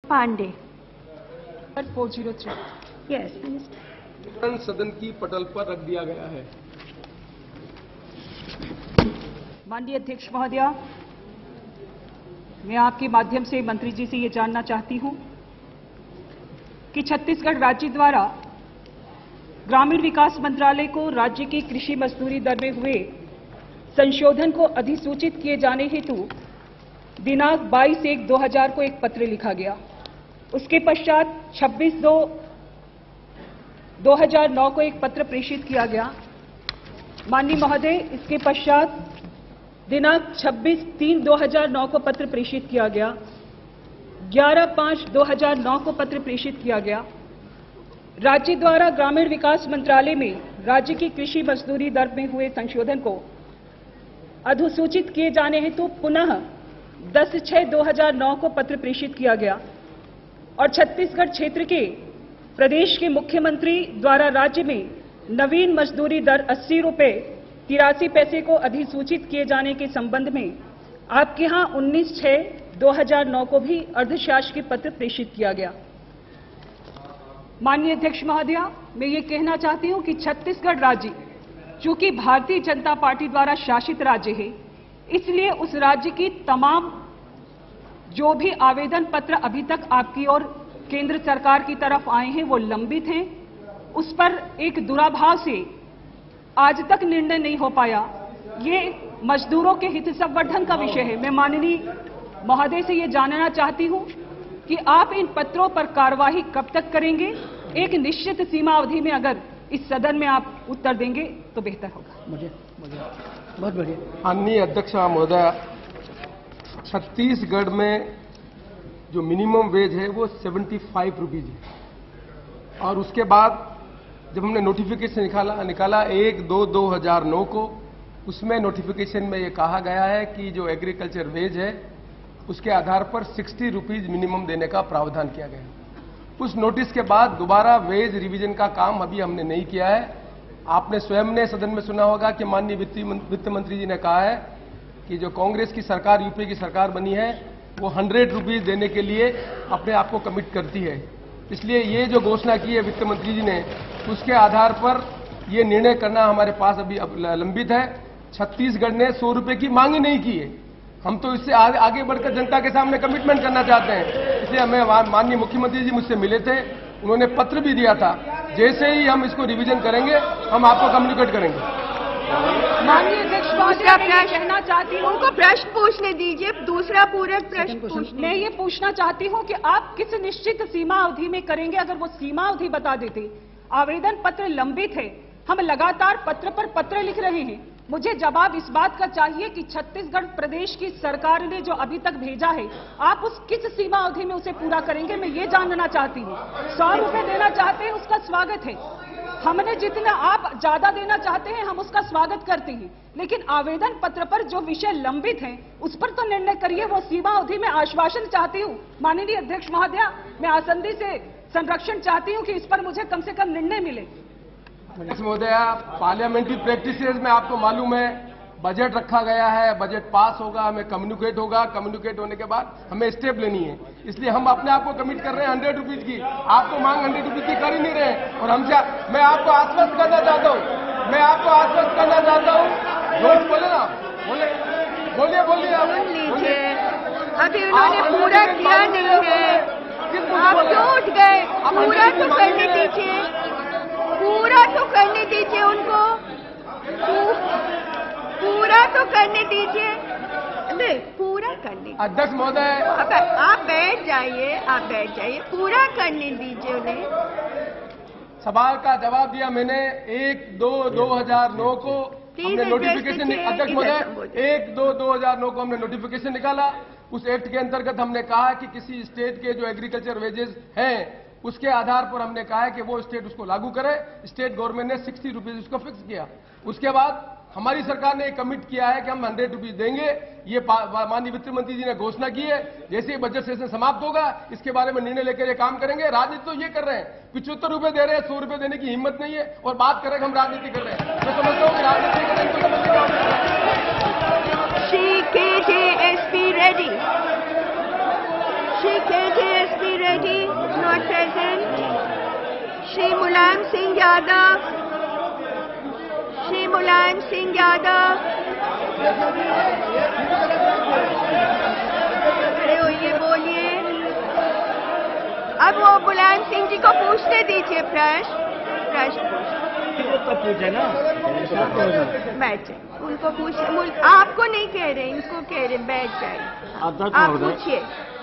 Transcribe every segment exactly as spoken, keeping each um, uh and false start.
Pandey. Four zero three. Yes minister. विवरण सदन की पटल पर रख दिया गया है। माननीय अध्यक्ष महोदय, मैं आपके माध्यम से मंत्री जी से ये जानना चाहती हूं कि छत्तीसगढ़ राज्य द्वारा ग्रामीण विकास मंत्रालय को राज्य की कृषि मजदूरी दर में हुए संशोधन को अधिसूचित किए जाने हेतु दिनांक बाईस एक दो हजार को एक पत्र लिखा गया। उसके पश्चात छब्बीस दो दो हजार नौ को एक पत्र प्रेषित किया गया। माननीय महोदय, इसके पश्चात दिनांक छब्बीस तीन दो हजार नौ को पत्र प्रेषित किया गया। ग्यारह पाँच दो हजार नौ को पत्र प्रेषित किया गया। राज्य द्वारा ग्रामीण विकास मंत्रालय में राज्य की कृषि मजदूरी दर में हुए संशोधन को अधिसूचित किए जाने हेतु पुनः दस छह दो हजार नौ को पत्र प्रेषित किया गया और छत्तीसगढ़ क्षेत्र के प्रदेश के मुख्यमंत्री द्वारा राज्य में नवीन मजदूरी दर अस्सी रुपये तिरासी पैसे को अधिसूचित किए जाने के संबंध में आपके यहां उन्नीस छह दो हजार नौ को भी अर्धशासकीय पत्र प्रेषित किया गया। माननीय अध्यक्ष महोदय, मैं ये कहना चाहती हूं कि छत्तीसगढ़ राज्य चूंकि भारतीय जनता पार्टी द्वारा शासित राज्य है, इसलिए उस राज्य की तमाम जो भी आवेदन पत्र अभी तक आपकी ओर केंद्र सरकार की तरफ आए हैं वो लंबित हैं। उस पर एक दुराभाव से आज तक निर्णय नहीं हो पाया। ये मजदूरों के हित संवर्धन का विषय है। मैं माननीय महोदय से ये जानना चाहती हूं कि आप इन पत्रों पर कार्यवाही कब तक करेंगे। एक निश्चित सीमा अवधि में अगर इस सदन में आप उत्तर देंगे तो बेहतर होगा। मुझे मुझे बहुत बढ़िया। माननीय अध्यक्ष महोदय, छत्तीसगढ़ में जो मिनिमम वेज है वो सेवेंटी फाइव रुपीज है और उसके बाद जब हमने नोटिफिकेशन निकाला निकाला एक दो दो हजार नौ को, उसमें नोटिफिकेशन में ये कहा गया है कि जो एग्रीकल्चर वेज है उसके आधार पर सिक्सटी रुपीज मिनिमम देने का प्रावधान किया गया। उस नोटिस के बाद दोबारा वेज रिवीजन का काम अभी हमने नहीं किया है। आपने स्वयं ने सदन में सुना होगा कि माननीय वित्त मंत्री जी ने कहा है कि जो कांग्रेस की सरकार, यूपी की सरकार बनी है, वो हंड्रेड रुपीज देने के लिए अपने आप को कमिट करती है। इसलिए ये जो घोषणा की है वित्त मंत्री जी ने, उसके आधार पर ये निर्णय करना हमारे पास अभी लंबित है। छत्तीसगढ़ ने सौ रुपए की मांग ही नहीं की है। हम तो इससे आगे बढ़कर जनता के सामने कमिटमेंट करना चाहते हैं। इसलिए हमें माननीय मुख्यमंत्री जी मुझसे मिले थे, उन्होंने पत्र भी दिया था। जैसे ही हम इसको रिवीजन करेंगे हम आपको कम्युनिकेट करेंगे। माननीय अध्यक्ष महोदय, मैं कहना चाहती हूँ, उनको प्रश्न पूछने दीजिए, दूसरा पूरक प्रश्न पूछने। मैं ये पूछना चाहती हूँ कि आप किस निश्चित सीमा अवधि में करेंगे। अगर वो सीमा अवधि बता देते। आवेदन पत्र लंबित है, हम लगातार पत्र पर पत्र लिख रहे हैं। मुझे जवाब इस बात का चाहिए कि छत्तीसगढ़ प्रदेश की सरकार ने जो अभी तक भेजा है, आप उस किस सीमा अवधि में उसे पूरा करेंगे, मैं ये जानना चाहती हूँ। सौ रुपए देना चाहते हैं, उसका स्वागत है। हमने जितना, आप ज्यादा देना चाहते हैं, हम उसका स्वागत करते हैं, लेकिन आवेदन पत्र पर जो विषय लंबित हैं, उस पर तो निर्णय करिए। वो सीमा अवधि में आश्वासन चाहती हूँ। माननीय अध्यक्ष महोदय, मैं आसंदी से संरक्षण चाहती हूँ कि इस पर मुझे कम से कम निर्णय मिले। महोदय, पार्लियामेंट्री प्रैक्टिसेस में आपको मालूम है बजट रखा गया है, बजट पास होगा, हमें कम्युनिकेट होगा, कम्युनिकेट होने के बाद हमें स्टेप लेनी है। इसलिए हम अपने आप को कमिट कर रहे हैं हंड्रेड रुपीज की। आपको मांग हंड्रेड रुपीज की कर ही नहीं रहे और हमसे मैं आपको आश्वस्त करना चाहता हूँ मैं आपको आश्वस्त करना चाहता हूँ जोश बोले ना, बोले बोलिए बोलिए आप लीजिए। अभी उन्होंने पूरा किया नहीं है, आप क्यों उठ गए? पूरा तो करने दीजिए, पूरा तो करने दीजिए उनको, पूरा तो करने दीजिए। नहीं, पूरा करने। अध्यक्ष महोदय, अब आप बैठ जाइए, आप बैठ जाइए, पूरा करने दीजिए उन्हें। सवाल का जवाब दिया मैंने। एक दो दो हजार नौ को हमने नोटिफिकेशन, अध्यक्ष महोदय, एक दो दो हजार नौ को हमने नोटिफिकेशन निकाला। उस एक्ट के अंतर्गत हमने कहा कि किसी स्टेट के जो एग्रीकल्चर वेजेस हैं उसके आधार पर हमने कहा है कि वो स्टेट उसको लागू करे। स्टेट गवर्नमेंट ने सिक्सटी रुपीज उसको फिक्स किया। उसके बाद हमारी सरकार ने कमिट किया है कि हम हंड्रेड रुपीज देंगे। ये माननीय वित्त मंत्री जी ने घोषणा की है। जैसे ही बजट सेशन समाप्त होगा इसके बारे में निर्णय लेकर ये काम करेंगे। राजनीति तो ये कर रहे हैं, पिछहत्तर रुपए दे रहे हैं, सौ रुपए देने की हिम्मत नहीं है और बात करें हम राजनीति कर रहे हैं। मैं समझता हूँ कि राजनीति कर रहे हैं। Shri K J S P Reddy, Shri K J S P not present. Shri Mulayam Singh Yadav. Shri Mulayam Singh Yadav. खड़े होइए, बोलिए। अब वो मुलायम सिंह जी को पूछने दीजिए प्रश्न प्रश्न पूछे ना, बैठ जाए, उनको पूछ, आपको नहीं कह रहे, इनको कह रहे, बैठ जाए, आप पूछिए।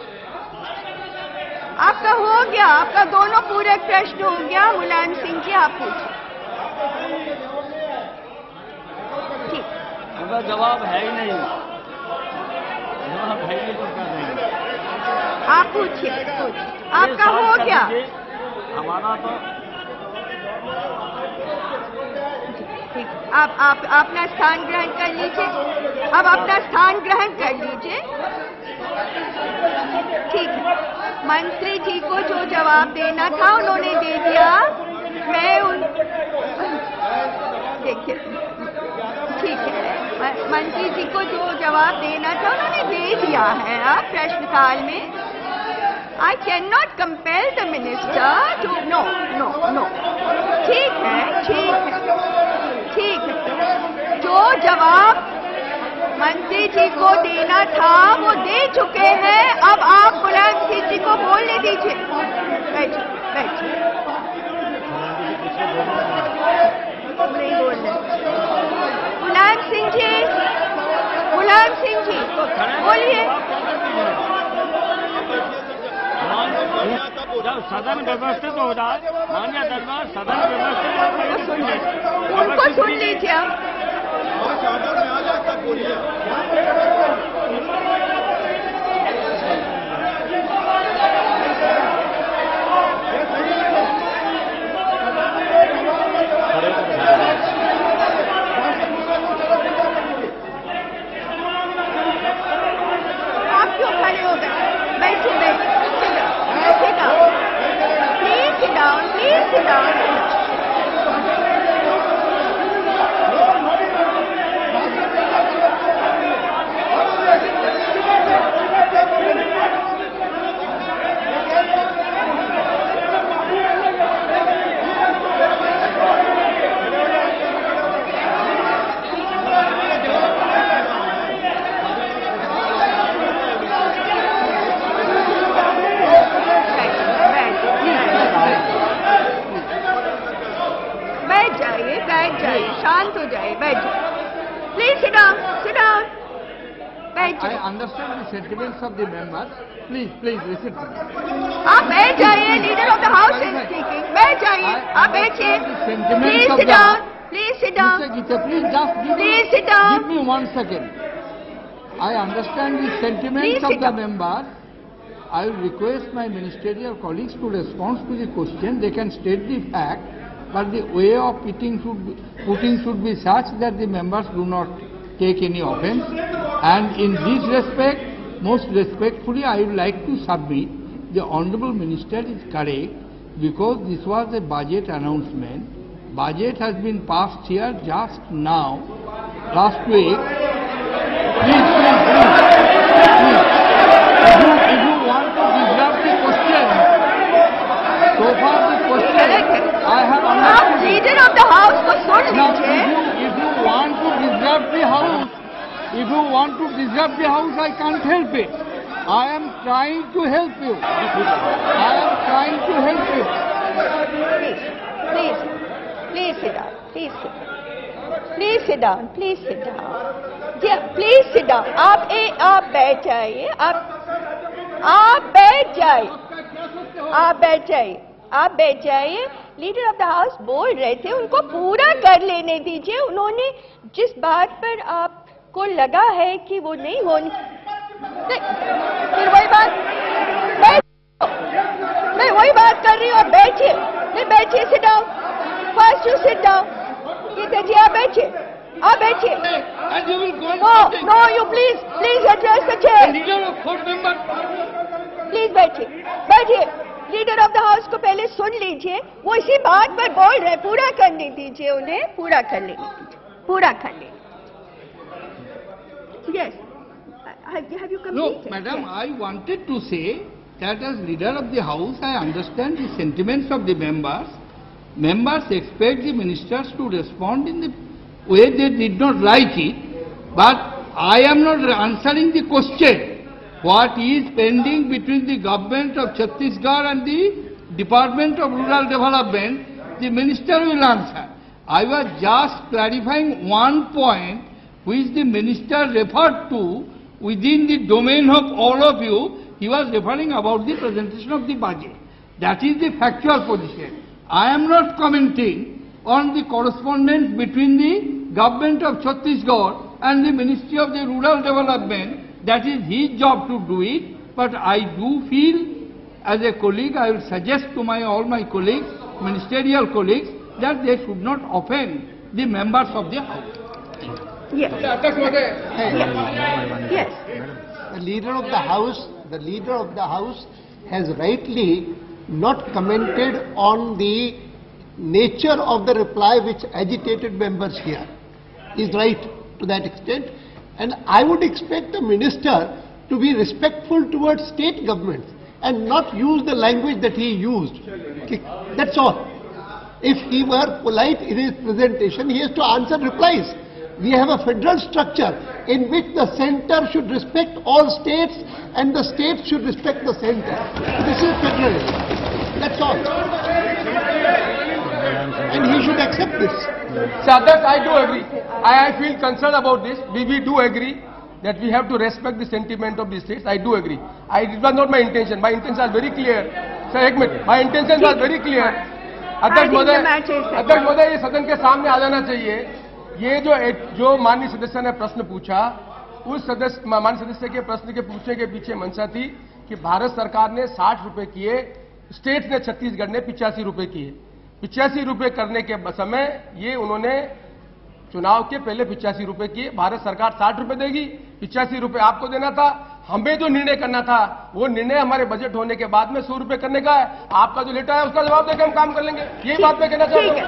आपका हो गया, आपका दोनों पूरे प्रश्न हो गया। मुलायम सिंह जी आप पूछिए। ठीक, जवाब है ही नहीं, जवाब है ही नहीं, क्या देंगे? आप पूछिए, पूछिए, आपका हो गया। हमारा तो ठीक, आप आप अपना स्थान ग्रहण कर लीजिए। अब अपना स्थान ग्रहण कर लीजिए। ठीक है, मंत्री जी को जो जवाब देना था उन्होंने दे दिया। मैं उन देखिए, ठीक है, मंत्री जी को जो जवाब देना था उन्होंने दे दिया है। अब प्रश्नकाल में I cannot compel the minister to no no no ठीक है, ठीक है, ठीक है, जो जवाब मंत्री जी को देना था वो दे चुके हैं। अब आप मुलायम सिंह जी को बोलने दीजिए। बैठिए, बैठिए, नहीं बोल रहे। मुलायम सिंह जी, मुलायम सिंह जी बोलिए। जब सदन व्यवस्थित हो जाए, मान्य दरबार सदन व्यवस्थित हो, उनको सुन लीजिए। आप आप क्यों खड़े हो गए? बैठिए, बैठिए, sit down. Please sit down. Please sit down. शांत हो जाए, बैठ जाए। Please sit down, sit down, बैठ जाइए। I understand the sentiments of the members. Please, please listen to me. आप बैठ जाइए। Leader of the house is speaking. बैठ जाइए, आप बैठिए। Please sit down, please sit down, Mister Gita, please just give Please me, sit down. give me one second. I understand the sentiments Please of sit the down. members. I will request my ministerial colleagues to respond to the question. They can state the fact, but the way of putting should be, putting should be such that the members do not take any offence. And in this respect, most respectfully, I would like to submit the Honourable Minister is correct, because this was a budget announcement. Budget has been passed here just now, last week. Please, please, please, please. If you, if you want to disrupt the question, so far the question I have आप understood. Leader of the house को सुन Now, लीजिए। if you, if you want to disrupt the house, if you want to disrupt the house, I can't help it. I am trying to help you. I am trying to help you. Please, please, please sit down. Please sit down. Please sit down. Please sit down. Ji, please sit down. आप ए, आप बैठ जाइए। आप आप बैठ जाइए। आप बैठ जाइए। आप बैठ जाइए। लीडर ऑफ द हाउस बोल रहे थे, उनको पूरा कर लेने दीजिए। उन्होंने जिस बात पर आपको लगा है कि वो नहीं होनी, नहीं, फिर वही बात बैठ, मैं वही बात कर रही हूँ। आप बैठिए, नहीं बैठिए, sit down. First you sit down. ये जी, आप बैठिए, आप बैठिए। And you will go and no speak. No you please please address the The chair. leader of court member. Please बैठिए, बैठिए। लीडर ऑफ द हाउस को पहले सुन लीजिए, वो इसी बात पर बोल रहे, पूरा करने दीजिए उन्हें, पूरा कर लेने दीजिए, पूरा कर लेने। Yes, have you No, completed? madam, Yes. I wanted to say that as leader of the House, I understand the sentiments of the members. Members expect the ministers to respond in the way they did not like it, but I am not answering the question. What is pending between the government of Chhattisgarh and the Department of Rural Development, the minister will answer. I was just clarifying one point which the minister referred to within the domain of all of you. He was referring about the presentation of the budget. That is the factual position. I am not commenting on the correspondence between the government of Chhattisgarh and the Ministry of the Rural Development. That is his job to do it. But I do feel, as a colleague, I will suggest to my all my colleagues, ministerial colleagues, that they should not offend the members of the House. Yes. Yes. Yes. The leader of the House, the leader of the House has rightly not commented on the nature of the reply which agitated members here. He is right to that extent. And I would expect the minister to be respectful towards state governments and not use the language that he used. Okay. That's all. If he were polite in his presentation, he has to answer replies. We have a federal structure in which the center should respect all states and the states should respect the center. This is federalism. That's all. And he should accept this. Sir, that I do agree. I, I feel concerned about this. We, we do agree that we have to respect the sentiment of the states. I do agree. I, it was not my intention. My intention was very clear. Sir, एक minute. My intention was very clear. अध्यक्ष महोदय, अध्यक्ष महोदय, ये सदन के सामने आ जाना चाहिए। ये जो जो माननीय सदस्य ने प्रश्न पूछा, उस सदस्य माननीय सदस्य के प्रश्न के पूछने के पीछे मंशा थी कि भारत सरकार ने साठ रुपए किए, स्टेट ने छत्तीसगढ़ ने पिचासी रुपए किए। पिचासी रुपए करने के समय ये उन्होंने चुनाव के पहले पिचासी रुपए किए। भारत सरकार साठ रुपए देगी, पिचासी रुपए आपको देना था। हमें जो निर्णय करना था वो निर्णय हमारे बजट होने के बाद में सौ रुपए करने का है। आपका जो लेटर है उसका जवाब देकर हम काम कर लेंगे। यही बात मैं कहना चाहता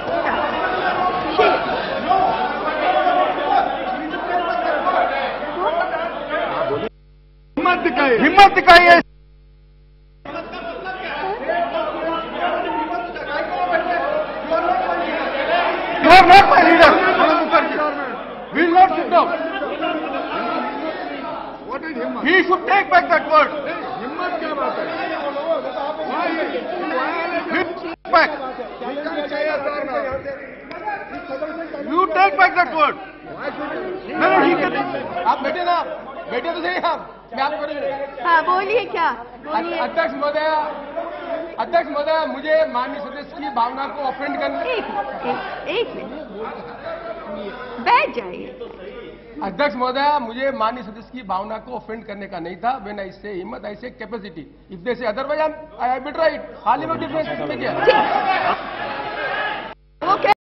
हूं। हिम्मत दिखाइए, हिम्मत दिखाइए। You are not my leader. We will not sit down. What is himmat? He should take back that word. Himmat क्या बात है? Take back. You take back that word. नहीं नहीं ठीक है। आप बैठे ना, बैठे तो सही आप। मैं आपको हाँ बोलिए क्या? बोलिए। अध्यक्ष महोदय, अध्यक्ष महोदय, मुझे माननीय सदस्य की भावना को ऑफेंड करने। एक एक मिनट बैठ जाइए। अध्यक्ष महोदय, मुझे माननीय सदस्य की भावना को ऑफेंड करने का नहीं था। व्हेन आई से हिम्मत, आई से capacity. If they say otherwise I I will write. हाल ही में डिफरेंस में क्या?